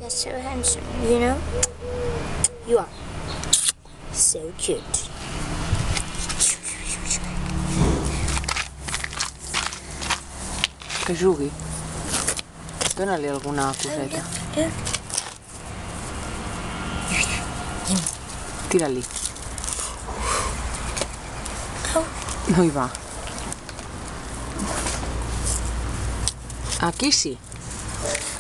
You're so handsome, you know? You are so cute. Que jugui. Dóna-li alguna coseta. Tira-li. No hi va. Aquí sí.